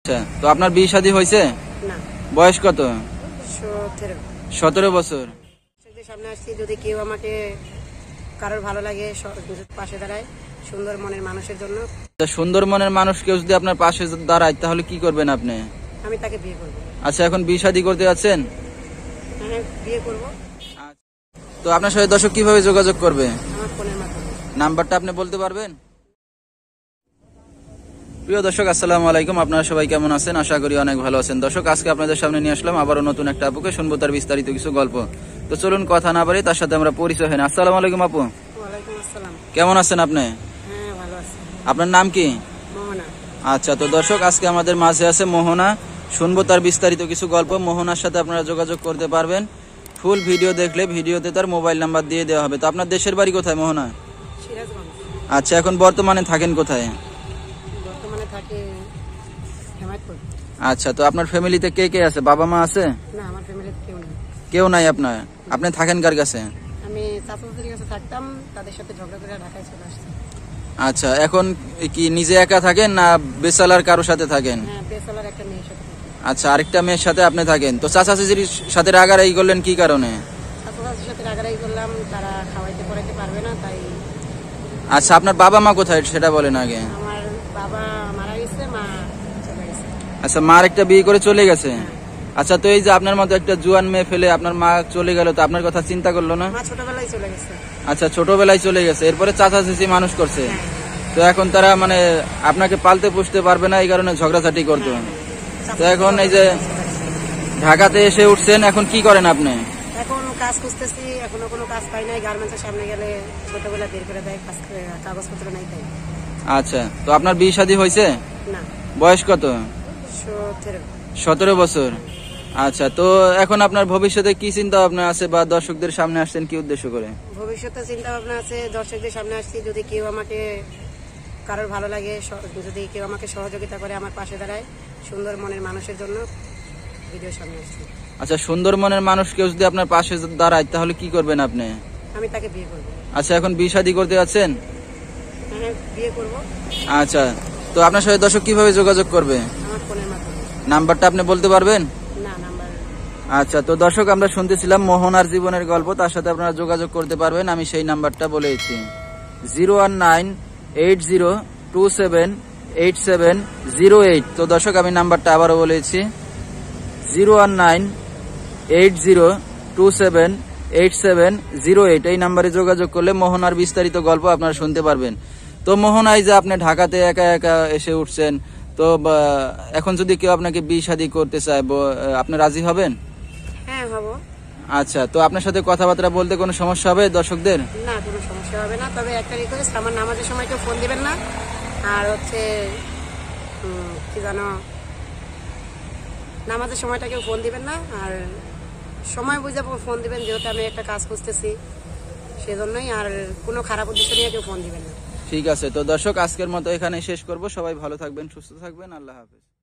আচ্ছা, তো আপনার বিয়ে শাদী হয়েছে? না। বয়স কত? 17 বছর। সামনে আসছি, যদি কেউ আমাকে কারোর ভালো লাগে পাশে দাঁড়ায় সুন্দর মনের মানুষের জন্য। সুন্দর মনের মানুষ কেউ যদি আপনার পাশে দাঁড়ায় তাহলে কি করবেন আপনি? আমি তাকে বিয়ে করব। আচ্ছা, এখন বিয়ে শাদী করতে যাচ্ছেন? হ্যাঁ, বিয়ে করব। তো আপনার সাথে দর্শক কিভাবে যোগাযোগ করবে? আমার ফোনের মাধ্যমে। নাম্বারটা আপনি বলতে পারবেন? প্রিয় দর্শক, আসসালামু আলাইকুম। আপনারা সবাই কেমন আছেন? আশা করি অনেক ভালো আছেন। দর্শক, আজকে আপনাদের সামনে নিয়ে আসলাম আবারও নতুন একটা আপুকে, শুনবো তার বিস্তারিত কিছু গল্প। তো চলুন কথা না বাড়ি, তার সাথে আমরা পরিচয় হই। আসসালামু আলাইকুম আপু। ওয়ালাইকুম আসসালাম। কেমন আছেন আপনি? হ্যাঁ, ভালো আছি। আপনার নাম কি? মোহনা। আচ্ছা, তো দর্শক, আজকে আমাদের মাঝে আছে মোহনা। শুনবো তার বিস্তারিত কিছু গল্প। মোহনার সাথে আপনারা যোগাযোগ করতে পারবেন। ফুল ভিডিও দেখলে ভিডিওতে তার মোবাইল নাম্বার দিয়ে দেওয়া হবে। তো আপনার দেশের বাড়ি কোথায় মোহনা? সিরাজগঞ্জ। আচ্ছা, এখন বর্তমানে থাকেন কোথায়? বর্তমানে থাকি হেমায়তপুর। আচ্ছা, তো আপনার ফ্যামিলিতে কে কে আছে? বাবা মা আছে? না, আমার ফ্যামিলিতে কেউ নেই। কেউ নাই আপনার? আপনি থাকেন কার কাছে? আমি চাচাদের কাছে থাকতাম, তাদের সাথে ঝগড়া করে ঢাকায় চলে আসছি। আচ্ছা, এখন কি নিজে একা থাকেন না বেসালার কারোর সাথে থাকেন? হ্যাঁ, বেসালার একটা মেয়ের সাথে থাকি। আচ্ছা, আরেকটা মেয়ের সাথে আপনি থাকেন। তো চাচা চাচির সাথে রাগারাগি করলেন কি কারণে? চাচাদের সাথে রাগারাগি করলাম, তারা খাওয়াইতে পড়াইতে পারবে না, তাই। আচ্ছা, আপনার বাবা মা কোথায় সেটা বলেন আগে। আমার বাবা মারা গেছে, মা চলে গেছে। আচ্ছা, মার একটা বিয়ে করে চলে গেছে। আচ্ছা, তো এই যে আপনার মতো একটা জুয়ান মেয়ে ফেলে আপনার মা চলে গেল, তো আপনার কথা চিন্তা করলো না? মা ছোটবেলায় চলে গেছে। আচ্ছা, ছোটবেলায় চলে গেছে, এরপরে চাচা চাচি মানুষ করছে। তো এখন তারা মানে আপনাকে পালতে পুষতে পারবে না, এই কারণে ঝগড়াঝাটি করতো। তো এখন এই যে ঢাকাতে এসে উঠছেন, এখন কি করেন আপনি? এখন কাজ খুঁজতেছি, এখনো কোনো কাজ পাই নাই। গার্মেন্টসের সামনে গেলে ছোটবেলা বের করে দেয়, কাগজপত্র নাই তাই। আচ্ছা, তো আপনার বিয়ে শাদী হয়েছে? না। বয়স কত? 17। বছর। আচ্ছা, তো এখন আপনার ভবিষ্যতে কি চিন্তা ভাবনা আছে, বা দর্শকদের সামনে আসছেন কি উদ্দেশ্য করে? ভবিষ্যতে চিন্তা ভাবনা আছে, দর্শকদের সামনে আসছি, যদি কেউ আমাকে কারোর ভালো লাগে, যদি কেউ আমাকে সহযোগিতা করে, আমার পাশে দাঁড়ায় সুন্দর মনের মানুষের জন্য, ভিডিওর সামনে আসছি। আচ্ছা, সুন্দর মনের মানুষ কেউ যদি আপনার পাশে দাঁড়ায় তাহলে কি করবেন আপনি? আমি তাকে বিয়ে করব। আচ্ছা, এখন বিয়ে শাদী করতে যাচ্ছেন? হ্যাঁ, বিয়ে করব। আচ্ছা, তো আপনার সাথে দর্শক কিভাবে যোগাযোগ করবে? আমার ফোনের মাধ্যমে। নাম্বারটা আপনি বলতে পারবেন? না, নাম্বার। আচ্ছা, তো দর্শক, আমরা শুনতেছিলাম মোহনার জীবনের গল্প, তার সাথে আপনারা যোগাযোগ করতে পারবেন। আমি সেই নাম্বারটা বলেছি, 01980278708। তো দর্শক, আমি নাম্বারটা আবারও বলেছি, 01980278708। এই নাম্বারে যোগাযোগ করলে মোহনার বিস্তারিত গল্প আপনারা শুনতে পারবেন। তো মোহনাই যে আপনি ঢাকাতে একা একা এসে উঠছেন, তো এখন যদি কেউ আপনাকে বিয়ে শাদী করতে চায়, আপনি রাজি হবেন? হ্যাঁ, হব। আচ্ছা, তো আপনার সাথে কথাবার্তা বলতে কোনো সমস্যা হবে দর্শকদের? না, কোনো সমস্যা হবে না। তবে একটা রিকোয়েস্ট, আমার নামাজের সময় কেউ ফোন দিবেন না। আর হচ্ছে কি জানো, নামাজের সময়টা কেউ ফোন দিবেন না। আর সময় বুঝে ফোন দিবেন, যেহেতু আমি একটা কাজ খুঁজতেছি সেজন্যই। আর কোনো খারাপ উদ্দেশ্য নিয়ে কেউ ফোন দিবেন না। ঠিক আছে, তো দর্শক, আজকের মতো এখানে শেষ করব। সবাই ভালো থাকবেন, সুস্থ থাকবেন। আল্লাহ হাফেজ।